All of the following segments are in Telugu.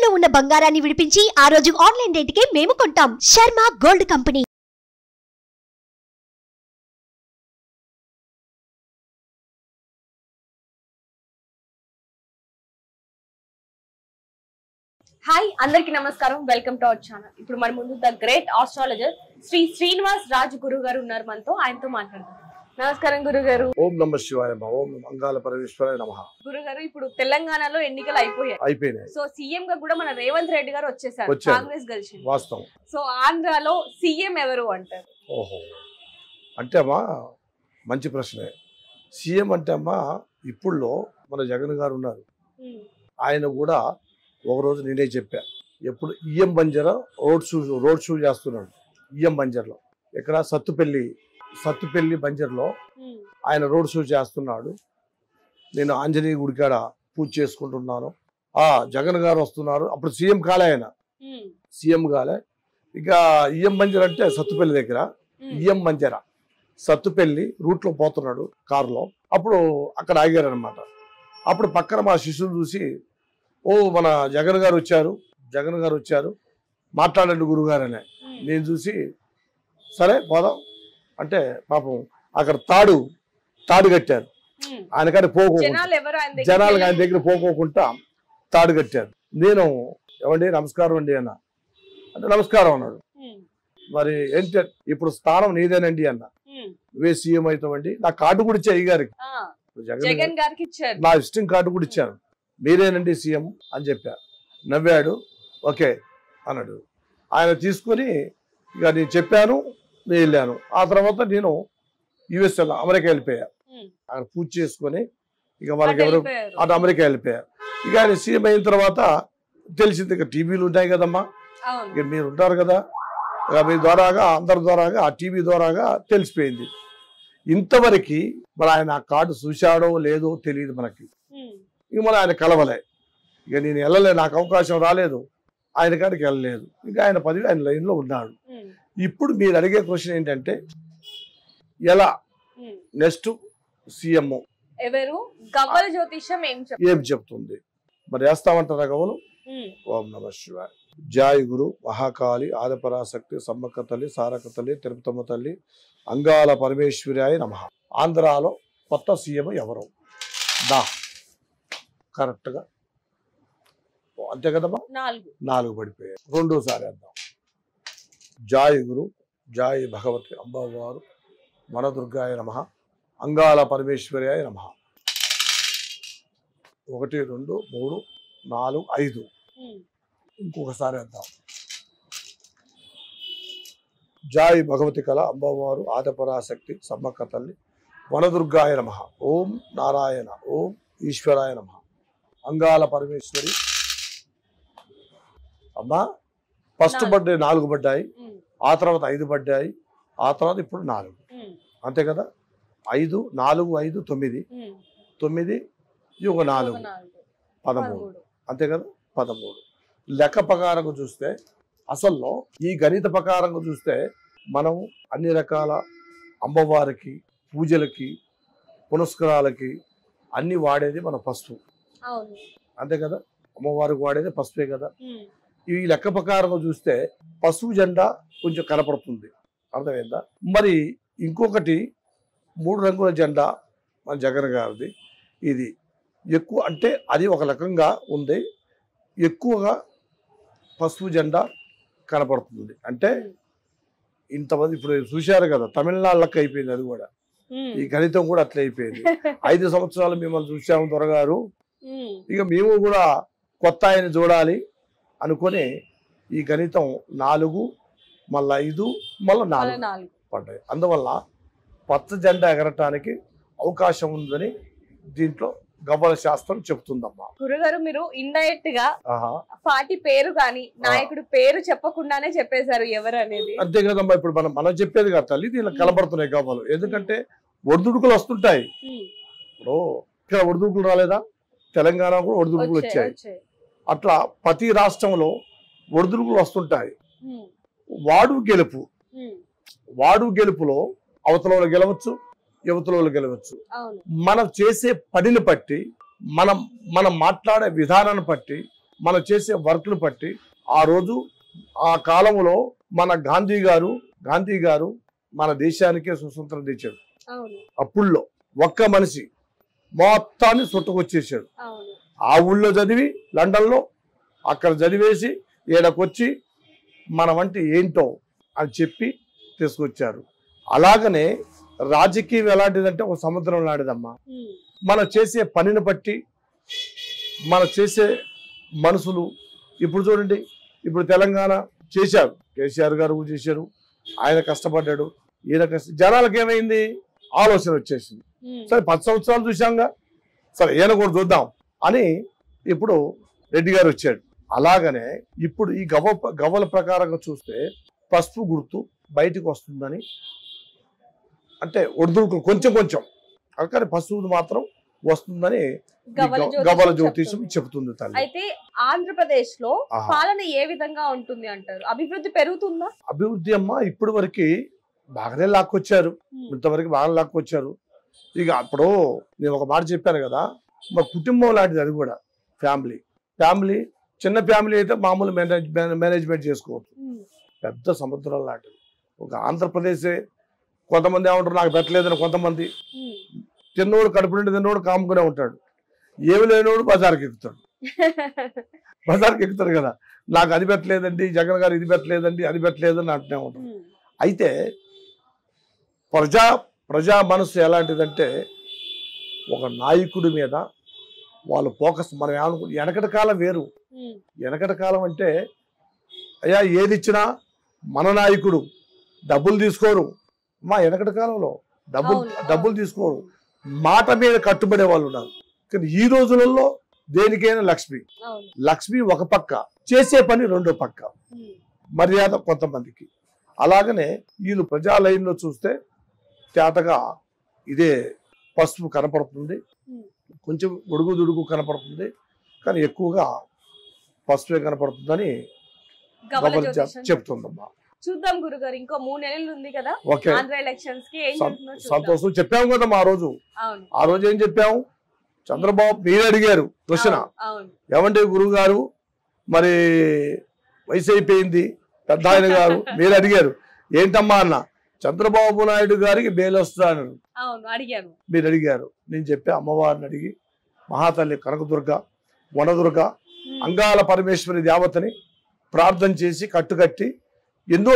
తాకట్టులో ఉన్న బంగారాన్ని విడిపించి ఆ రోజు ఆన్లైన్ రేటుకే మేము కొంటాం. Sharma gold company. హాయ్ అందరికి నమస్కారం. Welcome to our channel. ఇప్పుడు మన ముందు the great astrologer Shri Srinivas Raj గురువు గారు ఉన్నారు మనతో. ఆయనతో మాట్లాడదాం. నమస్కారం గురుగారు. ఓం నమ శివాయ నమః. ఓం మంగళ పరమేశ్వరాయ నమః. గురుగారు, ఇప్పుడు తెలంగాణలో ఎన్నికలు అయిపోయాయి. సో సీఎం గా కూడా మన రేవంత్ రెడ్డి గారు వచ్చేసారు. కాంగ్రెస్ గెలిచింది. వాస్తవం. సో ఆంధ్రాలో సీఎం ఎవరు అంటారు? ఓహో, అంటే అమ్మా మంచి ప్రశ్నే. సీఎం అంటే అమ్మా ఇప్పుడులో మన జగన్ గారు ఉన్నారు. ఆయన కూడా ఒకరోజు నేనే చెప్పా, ఎప్పుడు ఈఎం బంజారా రోడ్ షూ చేస్తున్నాడు. ఈఎం బంజర్లో ఇక్కడ సత్తుపల్లి బంజర్లో ఆయన రోడ్ షో చేస్తున్నాడు. నేను ఆంజనేయ గుడికాడ పూజ చేసుకుంటున్నాను. జగన్ గారు వస్తున్నారు. అప్పుడు సీఎం కాలే, ఆయన సీఎం కాలే. ఇక ఈఎం బంజర్ అంటే సత్తుపల్లి దగ్గర ఈఎం బంజారా సత్తుపల్లి రూట్లో పోతున్నాడు కారులో. అప్పుడు అక్కడ ఆగారనమాట. అప్పుడు పక్కన మా శిష్యులు చూసి, ఓ మన జగన్ గారు వచ్చారు మాట్లాడండి గురుగారు అనే. నేను చూసి సరే పోదాం అంటే పాపం అక్కడ తాడు కట్టారు. ఆయన కానీ జనాలు ఆయన దగ్గర పోకోకుండా తాడు కట్టారు. నేను ఏమండి నమస్కారం అండి అన్న అంటే నమస్కారం అన్నాడు. మరి ఏంటి ఇప్పుడు స్థానం నీదేనండి అన్న. నువ్వే సీఎం అవుతావండి. నా కార్డు కూడా ఇచ్చా అయ్యగారికి, జగన్ గారికి ఇచ్చారు. నా విజిటింగ్ కార్డు కూడా ఇచ్చాను. మీరేనండి సీఎం అని చెప్పా. నవ్వాడు. ఓకే అన్నాడు. ఆయన తీసుకొని ఇక నేను చెప్పాను, నేను వెళ్ళాను. ఆ తర్వాత నేను యుఎస్ అమెరికా వెళ్ళిపోయా. అక్కడ పూజ చేసుకొని ఇక వాళ్ళకి ఎవరు అటు అమెరికా వెళ్ళిపోయా. ఇక ఆయన సీఎం అయిన తర్వాత తెలిసింది, ఇక టీవీలు ఉంటాయి కదమ్మా, ఇక మీరు ఉంటారు కదా, ఇక మీ ద్వారాగా అందరి ద్వారాగా ఆ టీవీ ద్వారాగా తెలిసిపోయింది. ఇంతవరకు మరి ఆయన ఆ కార్డు చూశాడో లేదో తెలియదు మనకి. ఇక మన ఆయన కలవలే. ఇక నేను వెళ్ళలే, నాకు అవకాశం రాలేదు, ఆయన కాడికి వెళ్ళలేదు. ఇక ఆయన పదవి ఆయన లైన్లో ఉన్నాడు. ఇప్పుడు మీరు అడిగే క్వశ్చన్ ఏంటంటే ఎలా నెక్స్ట్ సీఎం ఎవరు గవ్వల జ్యోతిషం ఏం చెప్తుంది మరి వేస్తామంటారా గవ్వలు? ఓం నమ శివాయ. జాయ్ గురు మహాకాళి ఆదిపరాశక్తి సమ్మక్క తల్లి సారక తల్లి తిరుపతమ్మ తల్లి అంగాల పరమేశ్వరాయ నమః. ఆంధ్రాలో కొత్త సీఎం ఎవరు? కరెక్ట్గా అంతే కదమ్మా. 4 పడిపోయాయి. రెండోసారి వేద్దాం. జాయ్ గురు జాయ్ భగవతి అంబవారు వనదుర్గాయ నమః అంగాల పరమేశ్వరాయ నమః. 1 2 3 4 5. ఇంకొకసారి వేద్దాం. జాయ్ భగవతి కళ అంబవారు ఆదిపరాశక్తి సమ్మక్క తల్లి వనదుర్గాయ నమః. ఓం నారాయణ ఓం ఈశ్వరాయ నమః అంగాల పరమేశ్వరి. అమ్మా ఫస్ట్ బర్త్డే 4 పడ్డాయి, ఆ తర్వాత 5 పడ్డాయి, ఆ తర్వాత ఇప్పుడు 4. అంతే కదా. 5 4 5 9 9 ఒక 4 13. అంతే కదా 13. లెక్క ప్రకారంగా చూస్తే అసల్లో ఈ గణిత ప్రకారంగా చూస్తే మనం అన్ని రకాల అమ్మవారికి పూజలకి పునస్కారాలకి అన్ని వాడేది మన పసుపు. అంతే కదా. అమ్మవారికి వాడేది పసుపే కదా. ఈ లెక్క ప్రకారంగా చూస్తే పసుపు జెండా కొంచెం కనపడుతుంది. అర్థమైందా? మరి ఇంకొకటి 3 రంగుల జెండా మన జగన్ గారిది. ఇది ఎక్కువ అంటే అది ఒక రకంగా ఉంది. ఎక్కువగా పసుపు జెండా కనపడుతుంది. అంటే ఇంతమంది ఇప్పుడు చూశారు కదా, తమిళనాడు లెక్క అయిపోయింది అది కూడా. ఈ గణితం కూడా అట్లా అయిపోయింది. 5 సంవత్సరాలు మిమ్మల్ని చూసాము త్వరగారు, ఇక మేము కూడా కొత్త ఆయన చూడాలి అనుకుని ఈ గణితం 4 మళ్ళీ 5 మళ్ళీ 4 పడ్డాయి. అందువల్ల పచ్చ జెండా ఎగరటానికి అవకాశం ఉందని దీంట్లో గవ్వల శాస్త్రం చెప్తుందమ్మా. గురుగారు, మీరు ఇండైరెక్ట్ గా పార్టీ పేరు గాని నాయకుడు పేరు చెప్పకుండానే చెప్పేశారు ఎవరు అనేది. అంతే కదమ్మా. ఇప్పుడు మనం చెప్పేది కదా తల్లి, దీనిలో కనబడుతున్నాయి గవ్వలు. ఎందుకంటే ఒడిదుడుకులు వస్తుంటాయి. ఇప్పుడు ఇక్కడ ఒడిదుడుకులు రాలేదా? తెలంగాణ కూడా ఒడిదుడుకులు వచ్చాయి. అట్లా ప్రతి రాష్ట్రంలో ఒడిదుడుకులు వస్తుంటాయి. వాడు గెలుపులో అవతల గెలవచ్చు, యువతలో గెలవచ్చు. మనం చేసే పనిని బట్టి, మనం మాట్లాడే విధానాన్ని బట్టి మనం చేసే వర్క్ను బట్టి ఆ రోజు ఆ కాలంలో మన గాంధీ గారు మన దేశానికే స్వతంత్రం తెచ్చాడు. అప్పుల్లో ఒక్క మనిషి మొత్తాన్ని చుట్టుకొచ్చేసాడు. ఆ ఊళ్ళో చదివి లండన్లో అక్కడ చదివేసి ఈడకొచ్చి మన వంటి ఏంటో అని చెప్పి తీసుకొచ్చారు. అలాగనే రాజకీయం ఎలాంటిదంటే ఒక సముద్రం లాంటిదమ్మా. మనం చేసే పనిని బట్టి మనం చేసే మనుషులు ఇప్పుడు చూడండి, ఇప్పుడు తెలంగాణ చేశారు, కేసీఆర్ గారు చేశారు, ఆయన కష్టపడ్డాడు, ఈయన జనాలకు ఏమైంది ఆలోచన వచ్చేసింది. సరే 10 సంవత్సరాలు చూసాంగా, సరే ఈయన కూడా చూద్దాం అని ఇప్పుడు రెడ్డి గారు వచ్చాడు. అలాగనే ఇప్పుడు ఈ గవ్వల ప్రకారంగా చూస్తే పసుపు గుర్తు బయటికి వస్తుందని, అంటే ఒడిదుడుకులు కొంచెం కానీ పసుపు మాత్రం వస్తుందని గవ్వల జ్యోతిషం చెబుతుంది తల్లి. అయితే ఆంధ్రప్రదేశ్ లో పాలన ఏ విధంగా ఉంటుంది అంటారు? అభివృద్ధి పెరుగుతుందా? అభివృద్ధి అమ్మా ఇప్పుడు వరకు బాగానే లాక్కొచ్చారు, ఇంతవరకు బాగా లాక్కొచ్చారు. ఇక అప్పుడు నేను ఒక మాట చెప్పాను కదా, మా కుటుంబం లాంటిది అది కూడా. ఫ్యామిలీ చిన్న ఫ్యామిలీ అయితే మామూలు మేనేజ్మెంట్ చేసుకోవచ్చు, పెద్ద సముద్రం లాంటిది. ఒక ఆంధ్రప్రదేశే కొంతమంది ఏమంటారు నాకు పెట్టలేదని, కొంతమంది తిన్నోడు కడుపు నుండి తిన్నోడు కాముకునే ఉంటాడు, ఏమి లేనోడు బజార్కి ఎక్కుతాడు కదా, నాకు అది పెట్టలేదండి, జగన్ గారు ఇది పెట్టలేదండి, అది పెట్టలేదని అంటూనే ఉంటాడు. అయితే ప్రజా మనసు ఎలాంటిదంటే ఒక నాయకుడి మీద వాళ్ళు ఫోకస్. మనం ఏమనుకుంటు వెనకటి కాలం వేరు. వెనకటి కాలం అంటే అయ్యా ఏది ఇచ్చినా మన నాయకుడు డబ్బులు తీసుకోరు. మా వెనకటి కాలంలో డబ్బులు తీసుకోరు, మాట మీద కట్టుబడే వాళ్ళు ఉన్నారు. కానీ ఈ రోజులలో దేనికైనా లక్ష్మి ఒక పక్క, చేసే పని రెండో పక్క, మర్యాద కొంతమందికి. అలాగనే వీళ్ళు ప్రజా లైన్లో చూస్తే తేటగా ఇదే పసుపు కనపడుతుంది, కొంచెం ఉడుగు కనపడుతుంది, కానీ ఎక్కువగా పసుపే కనపడుతుందని చెప్తుందమ్మా. చూద్దాం గురుగారు, ఇంకో 3 నెలలు ఉంది కదా ఆంధ్ర ఎలక్షన్స్ కి. సంతోషం చెప్పాము కదా ఆ రోజు ఏం చెప్పాము, చంద్రబాబు మీరు అడిగారు క్వశ్చన్, ఏమంటే గురువు గారు మరి వయసు అయిపోయింది పెద్ద ఆయన గారు, మీరు అడిగారు ఏంటమ్మా అన్న, చంద్రబాబు నాయుడు గారికి బెయిల్ వస్తాను మీరు అడిగారు. నేను చెప్పే అమ్మవారిని అడిగి మహాతల్లి కనకదుర్గ వనదుర్గ అంగాల పరమేశ్వరి దేవతని ప్రార్థన చేసి కట్టుకట్టి ఎన్నో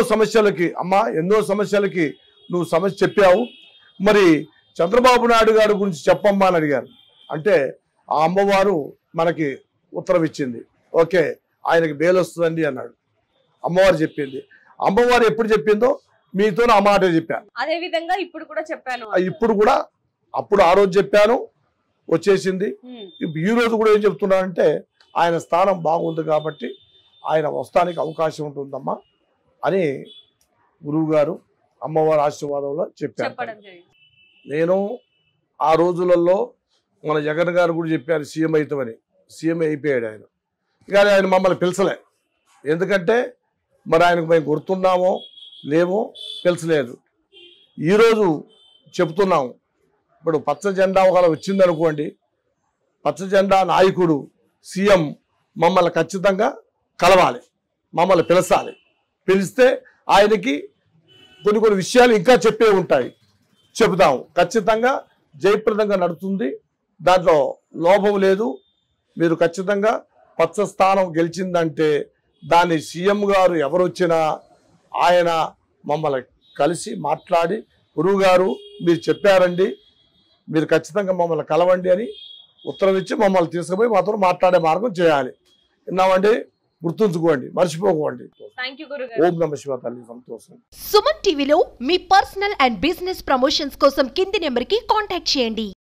సమస్యలకి నువ్వు సమస్య చెప్పావు, మరి చంద్రబాబు నాయుడు గారి గురించి చెప్పమ్మా అని అడిగారు. అంటే ఆ అమ్మవారు మనకి ఉత్తరం ఇచ్చింది, ఓకే ఆయనకి బెయిల్ వస్తుందండి అన్నాడు. అమ్మవారు చెప్పింది. అమ్మవారు ఎప్పుడు చెప్పిందో మీతో ఆ మాట చెప్పాను. అదే విధంగా ఇప్పుడు కూడా చెప్పాను. అప్పుడు ఆ రోజు చెప్పాను, వచ్చేసింది. ఈ రోజు కూడా ఏం చెప్తున్నానంటే ఆయన స్థానం బాగుంది కాబట్టి ఆయన వస్తానికి అవకాశం ఉంటుందమ్మా అని గురువు గారు అమ్మవారి ఆశీర్వాదంలో చెప్పారు. నేను ఆ రోజులలో మన జగన్ గారు కూడా చెప్పారు సీఎం అవుతామని, సీఎం అయిపోయాడు ఆయన. కానీ ఆయన మమ్మల్ని పిలిచలే, ఎందుకంటే మరి ఆయనకు మేము గుర్తున్నామో లేమో పిలిచలేదు. ఈరోజు చెప్తున్నాము, ఇప్పుడు పచ్చ జెండా ఒకవేళ వచ్చిందనుకోండి, పచ్చ జెండా నాయకుడు సీఎం మమ్మల్ని ఖచ్చితంగా కలవాలి, మమ్మల్ని పిలచాలి. పిలిస్తే ఆయనకి కొన్ని విషయాలు ఇంకా చెప్పే ఉంటాయి, చెబుతాము. ఖచ్చితంగా జయప్రదంగా నడుస్తుంది, దాంట్లో లోపం లేదు. మీరు ఖచ్చితంగా పచ్చ స్థానం గెలిచిందంటే దాన్ని సీఎం గారు ఎవరు వచ్చినా ఆయన మమ్మల్ని కలిసి మాట్లాడి గురువు గారు మీరు చెప్పారండి, మీరు ఖచ్చితంగా మమ్మల్ని కలవండి అని ఉత్తరం ఇచ్చి మమ్మల్ని తీసుకుపోయి మాతో మాట్లాడే మార్గం చేయాలి. విన్నామండి, గుర్తుంచుకోండి, మర్చిపోకండి. ఓం నమః శివాయ తల్లి. సంతోషం. సుమన్ టీవీలో మీ పర్సనల్ అండ్ బిజినెస్ ప్రమోషన్స్ కోసం కింది నెంబర్కి కాంటాక్ట్ చేయండి.